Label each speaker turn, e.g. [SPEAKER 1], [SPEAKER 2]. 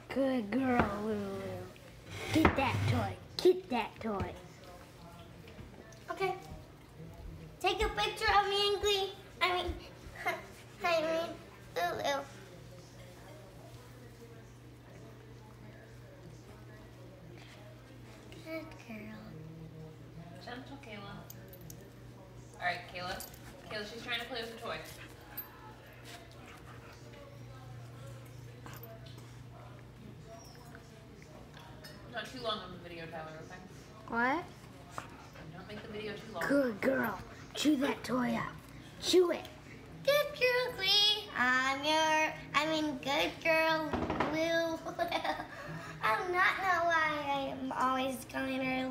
[SPEAKER 1] Good girl, Lulu. Get that toy. Get that toy.
[SPEAKER 2] Okay. Take a picture of me and Glee. I mean, Lulu. Good girl.
[SPEAKER 3] Gentle, Kayla. All right, Kayla. Kayla, she's trying to play with the toy. Not too long on the video, Tyler, okay?
[SPEAKER 1] What?
[SPEAKER 3] Don't make the video too long.
[SPEAKER 1] Good girl. Chew that toy up. Chew it.
[SPEAKER 2] Good girl, Glee. Good girl, Lulu. I do not know why I'm always calling her